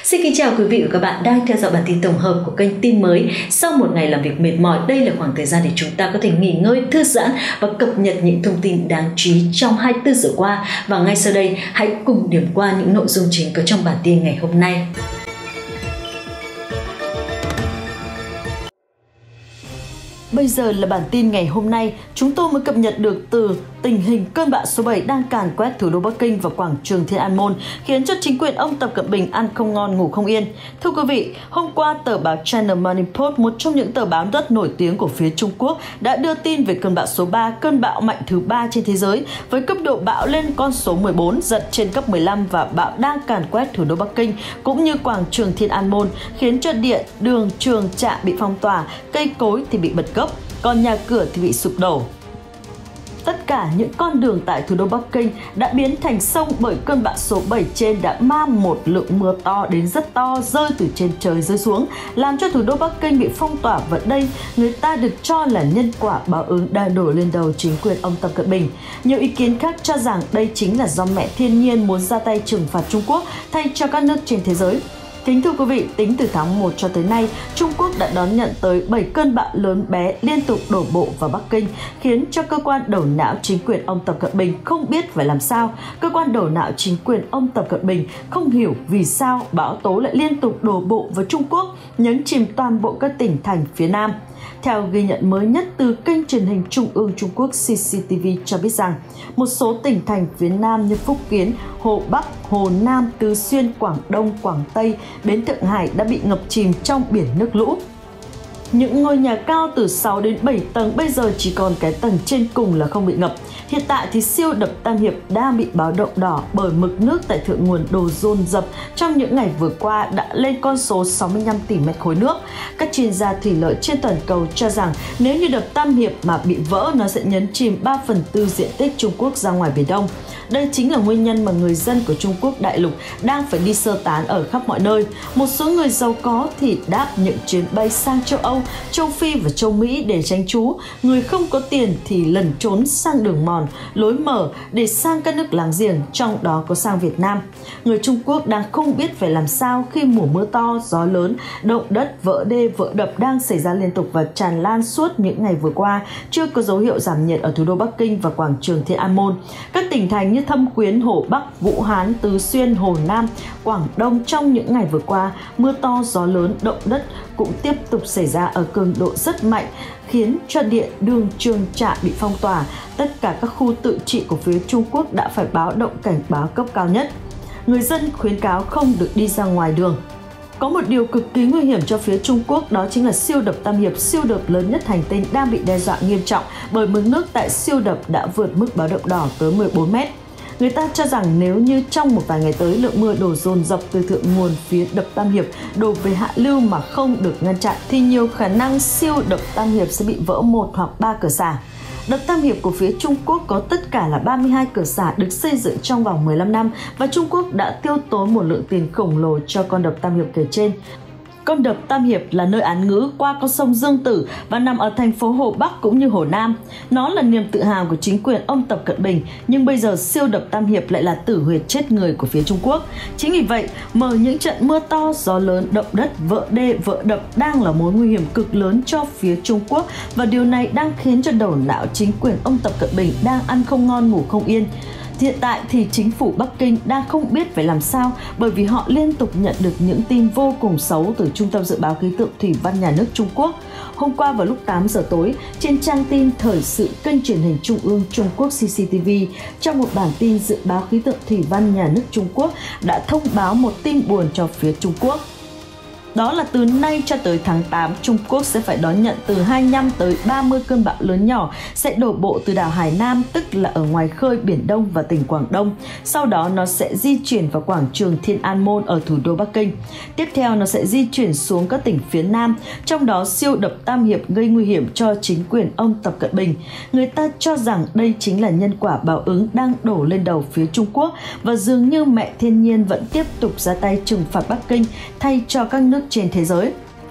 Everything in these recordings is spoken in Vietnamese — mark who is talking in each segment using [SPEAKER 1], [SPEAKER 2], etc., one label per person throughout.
[SPEAKER 1] Xin kính chào quý vị và các bạn đang theo dõi bản tin tổng hợp của kênh Tin Mới. Sau một ngày làm việc mệt mỏi, đây là khoảng thời gian để chúng ta có thể nghỉ ngơi, thư giãn và cập nhật những thông tin đáng chú ý trong 24 giờ qua. Và ngay sau đây, hãy cùng điểm qua những nội dung chính có trong bản tin ngày hôm nay. Bây giờ là bản tin ngày hôm nay, chúng tôi mới cập nhật được từ tình hình cơn bão số 7 đang càn quét thủ đô Bắc Kinh và quảng trường Thiên An Môn, khiến cho chính quyền ông Tập Cận Bình ăn không ngon ngủ không yên. Thưa quý vị, hôm qua tờ báo China Morning Post, một trong những tờ báo rất nổi tiếng của phía Trung Quốc, đã đưa tin về cơn bão số 3, cơn bão mạnh thứ 3 trên thế giới, với cấp độ bão lên con số 14, giật trên cấp 15 và bão đang càn quét thủ đô Bắc Kinh cũng như quảng trường Thiên An Môn, khiến cho điện, đường, trường, trạm bị phong tỏa, cây cối thì bị bật gốc, còn nhà cửa thì bị sụp đổ. Tất cả những con đường tại thủ đô Bắc Kinh đã biến thành sông bởi cơn bão số 7 trên đã mang một lượng mưa to đến rất to rơi từ trên trời rơi xuống, làm cho thủ đô Bắc Kinh bị phong tỏa, và đây người ta được cho là nhân quả báo ứng đang đổ lên đầu chính quyền ông Tập Cận Bình. Nhiều ý kiến khác cho rằng đây chính là do mẹ thiên nhiên muốn ra tay trừng phạt Trung Quốc thay cho các nước trên thế giới. Kính thưa quý vị, tính từ tháng 1 cho tới nay, Trung Quốc đã đón nhận tới 7 cơn bão lớn bé liên tục đổ bộ vào Bắc Kinh, khiến cho cơ quan đầu não chính quyền ông Tập Cận Bình không biết phải làm sao. Cơ quan đầu não chính quyền ông Tập Cận Bình không hiểu vì sao bão tố lại liên tục đổ bộ vào Trung Quốc, nhấn chìm toàn bộ các tỉnh thành phía Nam. Theo ghi nhận mới nhất từ kênh truyền hình Trung ương Trung Quốc CCTV cho biết rằng, một số tỉnh thành phía Nam như Phúc Kiến, Hồ Bắc, Hồ Nam, Tứ Xuyên, Quảng Đông, Quảng Tây, đến Thượng Hải đã bị ngập chìm trong biển nước lũ. Những ngôi nhà cao từ 6 đến 7 tầng bây giờ chỉ còn cái tầng trên cùng là không bị ngập. Hiện tại thì siêu đập Tam Hiệp đang bị báo động đỏ bởi mực nước tại thượng nguồn đổ dồn dập trong những ngày vừa qua đã lên con số 65 tỷ mét khối nước. Các chuyên gia thủy lợi trên toàn cầu cho rằng nếu như đập Tam Hiệp mà bị vỡ, nó sẽ nhấn chìm 3/4 diện tích Trung Quốc ra ngoài Biển Đông. Đây chính là nguyên nhân mà người dân của Trung Quốc đại lục đang phải đi sơ tán ở khắp mọi nơi. Một số người giàu có thì đáp những chuyến bay sang châu Âu, châu Phi và châu Mỹ để tránh trú. Người không có tiền thì lẩn trốn sang đường mòn, lối mở để sang các nước láng giềng, trong đó có sang Việt Nam. Người Trung Quốc đang không biết phải làm sao khi mùa mưa to, gió lớn, động đất, vỡ đê, vỡ đập đang xảy ra liên tục và tràn lan suốt những ngày vừa qua, chưa có dấu hiệu giảm nhiệt ở thủ đô Bắc Kinh và quảng trường Thiên An Môn. Các tỉnh thành như Thâm Quyến, Hồ Bắc, Vũ Hán, Tứ Xuyên, Hồ Nam, Quảng Đông trong những ngày vừa qua, mưa to, gió lớn, động đất cũng tiếp tục xảy ra ở cường độ rất mạnh, khiến cho điện, đường, trường, trạm bị phong tỏa. Tất cả các khu tự trị của phía Trung Quốc đã phải báo động cảnh báo cấp cao nhất. Người dân khuyến cáo không được đi ra ngoài đường. Có một điều cực kỳ nguy hiểm cho phía Trung Quốc, đó chính là siêu đập Tam Hiệp, siêu đập lớn nhất hành tinh đang bị đe dọa nghiêm trọng bởi mực nước tại siêu đập đã vượt mức báo động đỏ tới 14 mét. Người ta cho rằng nếu như trong một vài ngày tới lượng mưa đổ dồn dập từ thượng nguồn phía đập Tam Hiệp đổ về hạ lưu mà không được ngăn chặn thì nhiều khả năng siêu đập Tam Hiệp sẽ bị vỡ 1 hoặc 3 cửa xả. Đập Tam Hiệp của phía Trung Quốc có tất cả là 32 cửa xả được xây dựng trong vòng 15 năm và Trung Quốc đã tiêu tốn một lượng tiền khổng lồ cho con đập Tam Hiệp kể trên. Con đập Tam Hiệp là nơi án ngữ qua con sông Dương Tử và nằm ở thành phố Hồ Bắc cũng như Hồ Nam. Nó là niềm tự hào của chính quyền ông Tập Cận Bình, nhưng bây giờ siêu đập Tam Hiệp lại là tử huyệt chết người của phía Trung Quốc. Chính vì vậy, mở những trận mưa to, gió lớn, động đất, vỡ đê, vỡ đập đang là mối nguy hiểm cực lớn cho phía Trung Quốc, và điều này đang khiến cho đầu não chính quyền ông Tập Cận Bình đang ăn không ngon ngủ không yên. Hiện tại thì chính phủ Bắc Kinh đang không biết phải làm sao, bởi vì họ liên tục nhận được những tin vô cùng xấu từ Trung tâm Dự báo Khí tượng Thủy văn Nhà nước Trung Quốc. Hôm qua vào lúc 8 giờ tối, trên trang tin thời sự kênh truyền hình Trung ương Trung Quốc CCTV, trong một bản tin dự báo khí tượng thủy văn Nhà nước Trung Quốc đã thông báo một tin buồn cho phía Trung Quốc. Đó là từ nay cho tới tháng 8, Trung Quốc sẽ phải đón nhận từ 25 tới 30 cơn bão lớn nhỏ sẽ đổ bộ từ đảo Hải Nam, tức là ở ngoài khơi Biển Đông và tỉnh Quảng Đông. Sau đó nó sẽ di chuyển vào quảng trường Thiên An Môn ở thủ đô Bắc Kinh. Tiếp theo nó sẽ di chuyển xuống các tỉnh phía Nam, trong đó siêu đập Tam Hiệp gây nguy hiểm cho chính quyền ông Tập Cận Bình. Người ta cho rằng đây chính là nhân quả báo ứng đang đổ lên đầu phía Trung Quốc, và dường như mẹ thiên nhiên vẫn tiếp tục ra tay trừng phạt Bắc Kinh thay cho các nước trên thế giới.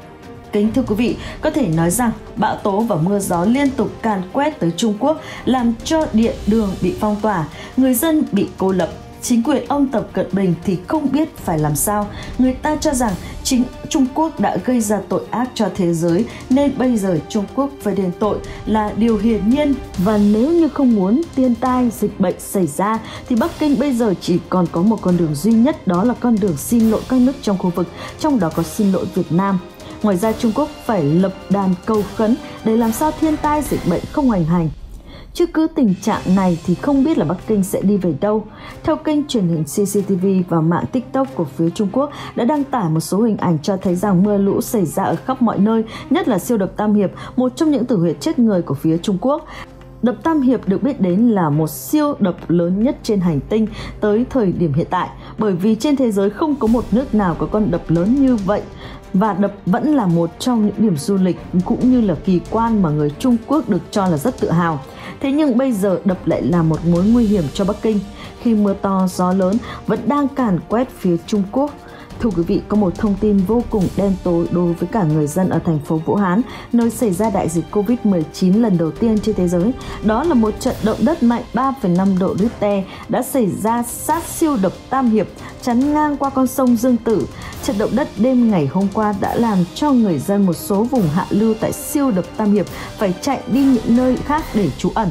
[SPEAKER 1] Kính thưa quý vị, có thể nói rằng bão tố và mưa gió liên tục càn quét tới Trung Quốc làm cho điện đường bị phong tỏa, người dân bị cô lập, Chính quyền ông Tập Cận Bình thì không biết phải làm sao. Người ta cho rằng chính Trung Quốc đã gây ra tội ác cho thế giới nên bây giờ Trung Quốc phải đền tội là điều hiển nhiên. Và nếu như không muốn thiên tai, dịch bệnh xảy ra thì Bắc Kinh bây giờ chỉ còn có một con đường duy nhất, đó là con đường xin lỗi các nước trong khu vực, trong đó có xin lỗi Việt Nam. Ngoài ra Trung Quốc phải lập đàn cầu khấn để làm sao thiên tai, dịch bệnh không hoành hành. Chứ cứ tình trạng này thì không biết là Bắc Kinh sẽ đi về đâu. Theo kênh truyền hình CCTV và mạng TikTok của phía Trung Quốc đã đăng tải một số hình ảnh cho thấy rằng mưa lũ xảy ra ở khắp mọi nơi, nhất là siêu đập Tam Hiệp, một trong những tử huyệt chết người của phía Trung Quốc. Đập Tam Hiệp được biết đến là một siêu đập lớn nhất trên hành tinh tới thời điểm hiện tại, bởi vì trên thế giới không có một nước nào có con đập lớn như vậy. Và đập vẫn là một trong những điểm du lịch cũng như là kỳ quan mà người Trung Quốc được cho là rất tự hào. Thế nhưng bây giờ đập lại là một mối nguy hiểm cho Bắc Kinh khi mưa to gió lớn vẫn đang càn quét phía Trung Quốc. Thưa quý vị, có một thông tin vô cùng đen tối đối với cả người dân ở thành phố Vũ Hán, nơi xảy ra đại dịch Covid-19 lần đầu tiên trên thế giới. Đó là một trận động đất mạnh 3,5 độ Richter đã xảy ra sát siêu đập Tam Hiệp, chắn ngang qua con sông Dương Tử. Trận động đất đêm ngày hôm qua đã làm cho người dân một số vùng hạ lưu tại siêu đập Tam Hiệp phải chạy đi những nơi khác để trú ẩn.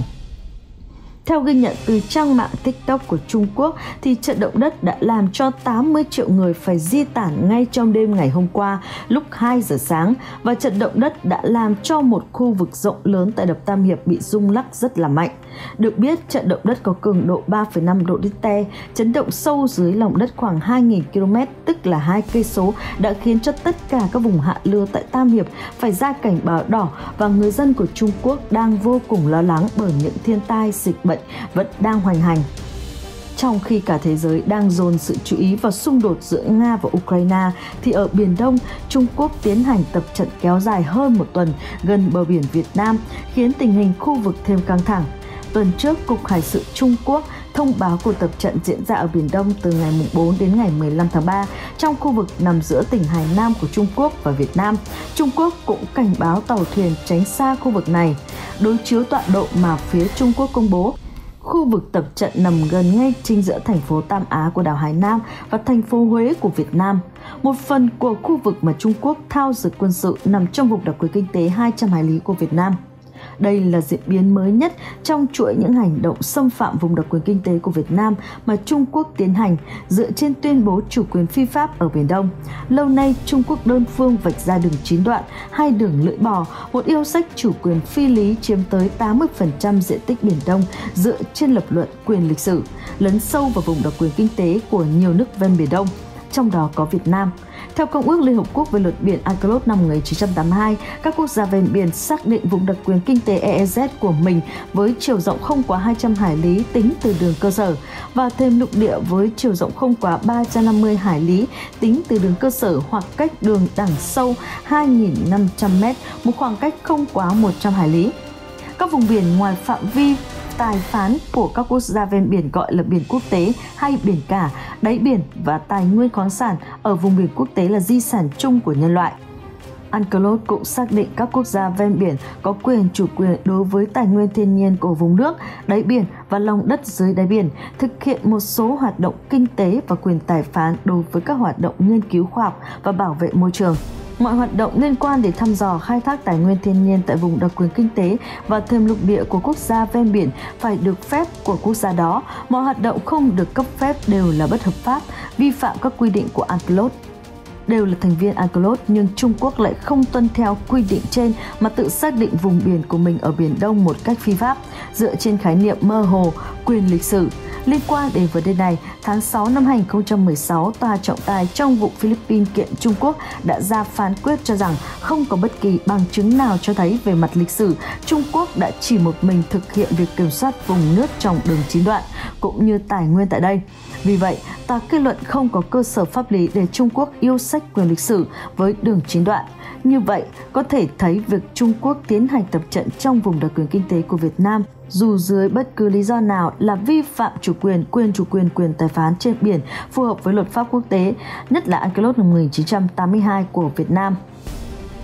[SPEAKER 1] Theo ghi nhận từ trang mạng TikTok của Trung Quốc, thì trận động đất đã làm cho 80 triệu người phải di tản ngay trong đêm ngày hôm qua lúc 2 giờ sáng, và trận động đất đã làm cho một khu vực rộng lớn tại đập Tam Hiệp bị rung lắc rất là mạnh. Được biết, trận động đất có cường độ 3,5 độ Richter, chấn động sâu dưới lòng đất khoảng 2.000 km, tức là 2 cây số, đã khiến cho tất cả các vùng hạ lưu tại Tam Hiệp phải ra cảnh báo đỏ, và người dân của Trung Quốc đang vô cùng lo lắng bởi những thiên tai, dịch bệnh vẫn đang hoành hành. Trong khi cả thế giới đang dồn sự chú ý vào xung đột giữa Nga và Ukraine, thì ở Biển Đông, Trung Quốc tiến hành tập trận kéo dài hơn một tuần gần bờ biển Việt Nam, khiến tình hình khu vực thêm căng thẳng. Tuần trước, Cục Hải sự Trung Quốc thông báo cuộc tập trận diễn ra ở Biển Đông từ ngày 4 đến ngày 15 tháng 3 trong khu vực nằm giữa tỉnh Hải Nam của Trung Quốc và Việt Nam. Trung Quốc cũng cảnh báo tàu thuyền tránh xa khu vực này. Đối chiếu tọa độ mà phía Trung Quốc công bố, khu vực tập trận nằm gần ngay chính giữa thành phố Tam Á của đảo Hải Nam và thành phố Huế của Việt Nam. Một phần của khu vực mà Trung Quốc thao dượt quân sự nằm trong vùng đặc quyền kinh tế 200 hải lý của Việt Nam. Đây là diễn biến mới nhất trong chuỗi những hành động xâm phạm vùng đặc quyền kinh tế của Việt Nam mà Trung Quốc tiến hành dựa trên tuyên bố chủ quyền phi pháp ở Biển Đông. Lâu nay, Trung Quốc đơn phương vạch ra đường 9 đoạn, hai đường lưỡi bò, một yêu sách chủ quyền phi lý chiếm tới 80% diện tích Biển Đông dựa trên lập luận quyền lịch sử, lấn sâu vào vùng đặc quyền kinh tế của nhiều nước ven Biển Đông, trong đó có Việt Nam. Theo Công ước Liên Hợp Quốc về luật biển UNCLOS năm 1982, các quốc gia ven biển xác định vùng đặc quyền kinh tế EEZ của mình với chiều rộng không quá 200 hải lý tính từ đường cơ sở, và thêm lục địa với chiều rộng không quá 350 hải lý tính từ đường cơ sở, hoặc cách đường đằng sâu 2.500 m, một khoảng cách không quá 100 hải lý. Các vùng biển ngoài phạm vi tài phán của các quốc gia ven biển gọi là biển quốc tế hay biển cả, đáy biển và tài nguyên khoáng sản ở vùng biển quốc tế là di sản chung của nhân loại. UNCLOS cũng xác định các quốc gia ven biển có quyền chủ quyền đối với tài nguyên thiên nhiên của vùng nước, đáy biển và lòng đất dưới đáy biển, thực hiện một số hoạt động kinh tế và quyền tài phán đối với các hoạt động nghiên cứu khoa học và bảo vệ môi trường. Mọi hoạt động liên quan đến thăm dò khai thác tài nguyên thiên nhiên tại vùng đặc quyền kinh tế và thềm lục địa của quốc gia ven biển phải được phép của quốc gia đó. Mọi hoạt động không được cấp phép đều là bất hợp pháp, vi phạm các quy định của UNCLOS. Đều là thành viên UNCLOS nhưng Trung Quốc lại không tuân theo quy định trên mà tự xác định vùng biển của mình ở Biển Đông một cách phi pháp, dựa trên khái niệm mơ hồ, quyền lịch sử. Liên quan đến vấn đề này, tháng 6 năm 2016, Tòa trọng tài trong vụ Philippines kiện Trung Quốc đã ra phán quyết cho rằng không có bất kỳ bằng chứng nào cho thấy về mặt lịch sử Trung Quốc đã chỉ một mình thực hiện việc kiểm soát vùng nước trong đường 9 đoạn, cũng như tài nguyên tại đây. Vì vậy, tòa kết luận không có cơ sở pháp lý để Trung Quốc yêu sách quyền lịch sử với đường 9 đoạn. Như vậy, có thể thấy việc Trung Quốc tiến hành tập trận trong vùng đặc quyền kinh tế của Việt Nam dù dưới bất cứ lý do nào là vi phạm chủ quyền, quyền tài phán trên biển phù hợp với luật pháp quốc tế, nhất là UNCLOS năm 1982 của Việt Nam.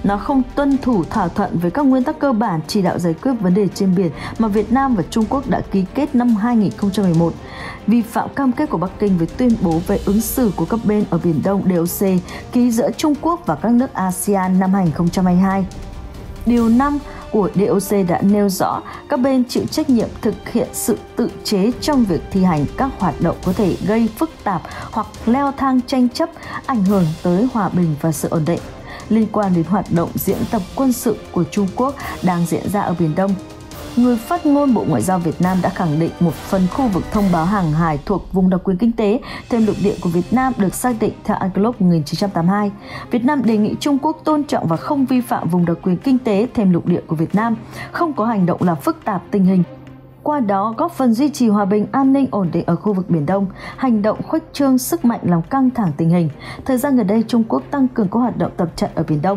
[SPEAKER 1] Nó không tuân thủ thỏa thuận với các nguyên tắc cơ bản chỉ đạo giải quyết vấn đề trên biển mà Việt Nam và Trung Quốc đã ký kết năm 2011, vi phạm cam kết của Bắc Kinh với tuyên bố về ứng xử của các bên ở Biển Đông DOC ký giữa Trung Quốc và các nước ASEAN năm 2022. Điều 5 của DOC đã nêu rõ các bên chịu trách nhiệm thực hiện sự tự chế trong việc thi hành các hoạt động có thể gây phức tạp hoặc leo thang tranh chấp, ảnh hưởng tới hòa bình và sự ổn định. Liên quan đến hoạt động diễn tập quân sự của Trung Quốc đang diễn ra ở Biển Đông, người phát ngôn Bộ Ngoại giao Việt Nam đã khẳng định một phần khu vực thông báo hàng hải thuộc vùng đặc quyền kinh tế thêm lục địa của Việt Nam được xác định theo UNCLOS 1982. Việt Nam đề nghị Trung Quốc tôn trọng và không vi phạm vùng đặc quyền kinh tế thêm lục địa của Việt Nam, không có hành động làm phức tạp tình hình, qua đó góp phần duy trì hòa bình, an ninh, ổn định ở khu vực Biển Đông, hành động khuếch trương sức mạnh làm căng thẳng tình hình. Thời gian gần đây, Trung Quốc tăng cường các hoạt động tập trận ở Biển Đông.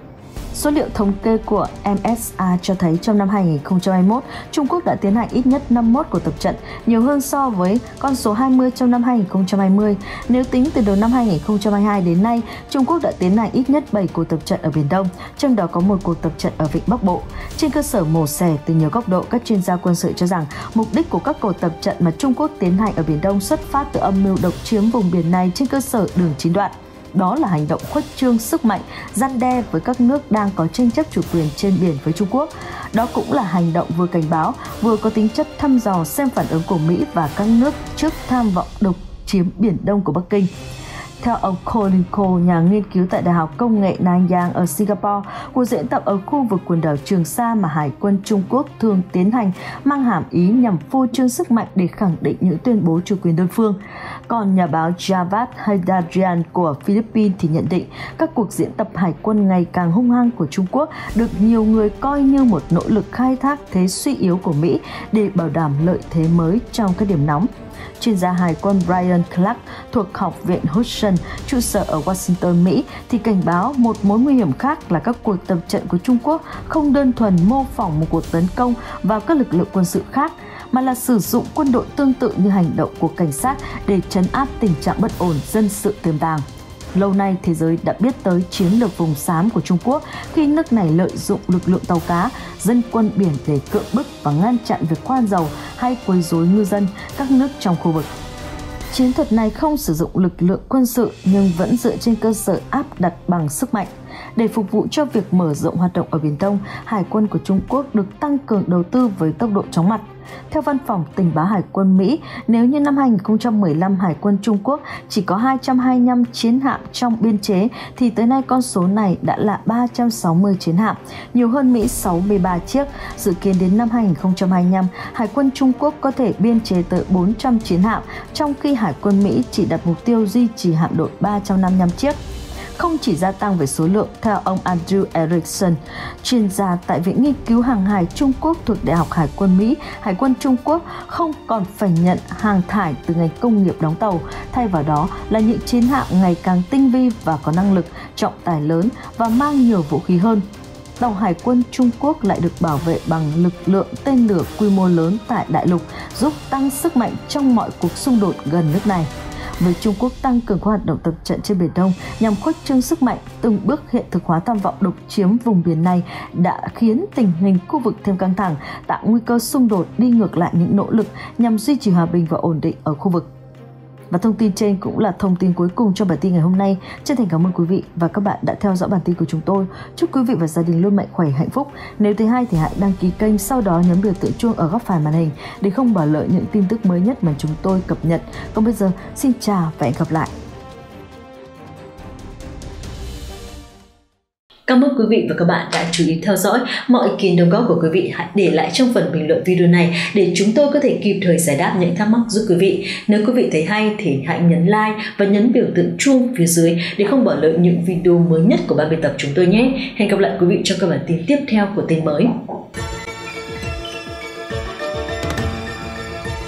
[SPEAKER 1] Số liệu thống kê của MSA cho thấy trong năm 2021, Trung Quốc đã tiến hành ít nhất 51 cuộc tập trận, nhiều hơn so với con số 20 trong năm 2020. Nếu tính từ đầu năm 2022 đến nay, Trung Quốc đã tiến hành ít nhất 7 cuộc tập trận ở Biển Đông, trong đó có một cuộc tập trận ở Vịnh Bắc Bộ. Trên cơ sở mổ xẻ từ nhiều góc độ, các chuyên gia quân sự cho rằng mục đích của các cuộc tập trận mà Trung Quốc tiến hành ở Biển Đông xuất phát từ âm mưu độc chiếm vùng biển này trên cơ sở đường chín đoạn. Đó là hành động khuếch trương sức mạnh, răn đe với các nước đang có tranh chấp chủ quyền trên biển với Trung Quốc. Đó cũng là hành động vừa cảnh báo, vừa có tính chất thăm dò xem phản ứng của Mỹ và các nước trước tham vọng độc chiếm Biển Đông của Bắc Kinh. Theo ông Colin Cole, nhà nghiên cứu tại Đại học Công nghệ Nanyang ở Singapore, cuộc diễn tập ở khu vực quần đảo Trường Sa mà Hải quân Trung Quốc thường tiến hành mang hàm ý nhằm phô trương sức mạnh để khẳng định những tuyên bố chủ quyền đơn phương. Còn nhà báo Javad Haydarian của Philippines thì nhận định các cuộc diễn tập hải quân ngày càng hung hăng của Trung Quốc được nhiều người coi như một nỗ lực khai thác thế suy yếu của Mỹ để bảo đảm lợi thế mới trong các điểm nóng. Chuyên gia hải quân Brian Clark thuộc Học viện Hudson, trụ sở ở Washington, Mỹ, thì cảnh báo một mối nguy hiểm khác là các cuộc tập trận của Trung Quốc không đơn thuần mô phỏng một cuộc tấn công vào các lực lượng quân sự khác, mà là sử dụng quân đội tương tự như hành động của cảnh sát để trấn áp tình trạng bất ổn dân sự tiềm tàng. Lâu nay, thế giới đã biết tới chiến lược vùng xám của Trung Quốc khi nước này lợi dụng lực lượng tàu cá, dân quân biển để cưỡng bức và ngăn chặn việc khoan dầu hay quấy rối ngư dân các nước trong khu vực. Chiến thuật này không sử dụng lực lượng quân sự nhưng vẫn dựa trên cơ sở áp đặt bằng sức mạnh. Để phục vụ cho việc mở rộng hoạt động ở Biển Đông, Hải quân của Trung Quốc được tăng cường đầu tư với tốc độ chóng mặt. Theo Văn phòng Tình báo Hải quân Mỹ, nếu như năm 2015 Hải quân Trung Quốc chỉ có 225 chiến hạm trong biên chế, thì tới nay con số này đã là 360 chiến hạm, nhiều hơn Mỹ 63 chiếc. Dự kiến đến năm 2025, Hải quân Trung Quốc có thể biên chế tới 400 chiến hạm, trong khi Hải quân Mỹ chỉ đặt mục tiêu duy trì hạm đội 355 chiếc. Không chỉ gia tăng về số lượng, theo ông Andrew Erickson, chuyên gia tại Viện Nghiên cứu Hàng hải Trung Quốc thuộc Đại học Hải quân Mỹ, Hải quân Trung Quốc không còn phải nhận hàng thải từ ngành công nghiệp đóng tàu, thay vào đó là những chiến hạm ngày càng tinh vi và có năng lực, trọng tải lớn và mang nhiều vũ khí hơn. Tàu Hải quân Trung Quốc lại được bảo vệ bằng lực lượng tên lửa quy mô lớn tại đại lục, giúp tăng sức mạnh trong mọi cuộc xung đột gần nước này. Với Trung Quốc tăng cường các hoạt động tập trận trên Biển Đông nhằm khuếch trương sức mạnh, từng bước hiện thực hóa tham vọng độc chiếm vùng biển này đã khiến tình hình khu vực thêm căng thẳng, tạo nguy cơ xung đột đi ngược lại những nỗ lực nhằm duy trì hòa bình và ổn định ở khu vực. Và thông tin trên cũng là thông tin cuối cùng trong bản tin ngày hôm nay. Chân thành cảm ơn quý vị và các bạn đã theo dõi bản tin của chúng tôi. Chúc quý vị và gia đình luôn mạnh khỏe, hạnh phúc. Nếu thấy hay thì hãy đăng ký kênh, sau đó nhấn biểu tượng chuông ở góc phải màn hình để không bỏ lỡ những tin tức mới nhất mà chúng tôi cập nhật. Còn bây giờ, xin chào và hẹn gặp lại. Cảm ơn quý vị và các bạn đã chú ý theo dõi. Mọi ý kiến đóng góp của quý vị hãy để lại trong phần bình luận video này để chúng tôi có thể kịp thời giải đáp những thắc mắc giúp quý vị. Nếu quý vị thấy hay thì hãy nhấn like và nhấn biểu tượng chuông phía dưới để không bỏ lỡ những video mới nhất của ban biên tập chúng tôi nhé. Hẹn gặp lại quý vị trong các bản tin tiếp theo của tin mới.